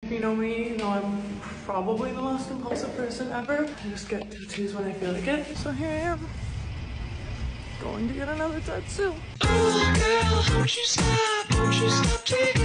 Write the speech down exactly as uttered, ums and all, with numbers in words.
If you know me, you know I'm probably the most impulsive person ever. I just get tattoos when I feel like it. So here I am, going to get another tattoo. Oh girl, don't you stop, don't you stop, take